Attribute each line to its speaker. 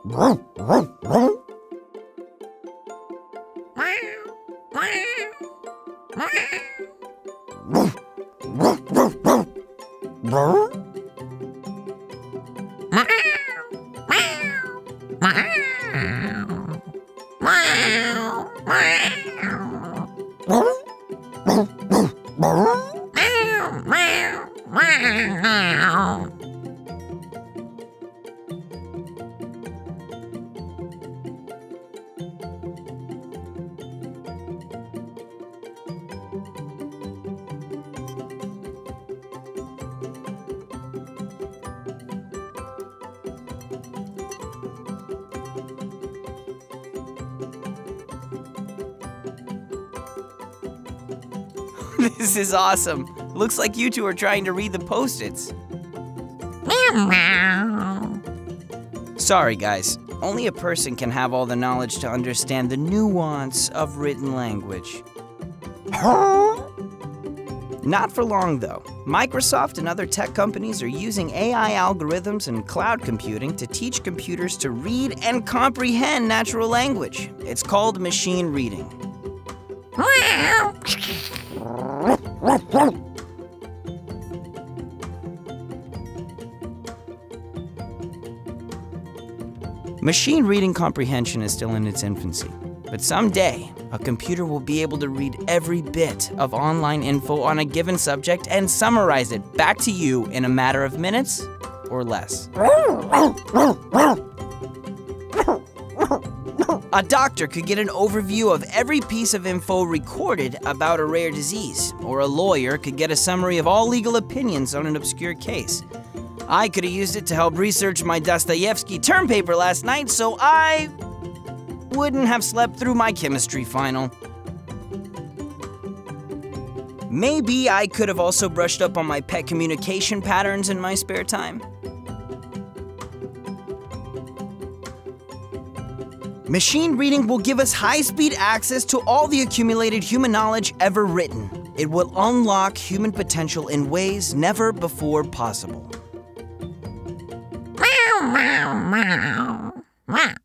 Speaker 1: This is awesome. Looks like you two are trying to read the Post-its. Sorry, guys. Only a person can have all the knowledge to understand the nuance of written language. Not for long, though. Microsoft and other tech companies are using AI algorithms and cloud computing to teach computers to read and comprehend natural language. It's called machine reading. Machine reading comprehension is still in its infancy, but someday, a computer will be able to read every bit of online info on a given subject and summarize it back to you in a matter of minutes or less. A doctor could get an overview of every piece of info recorded about a rare disease, or a lawyer could get a summary of all legal opinions on an obscure case. I could have used it to help research my Dostoevsky term paper last night, so I wouldn't have slept through my chemistry final. Maybe I could have also brushed up on my pet communication patterns in my spare time. Machine reading will give us high-speed access to all the accumulated human knowledge ever written. It will unlock human potential in ways never before possible.
Speaker 2: Meow, meow, meow. Meow.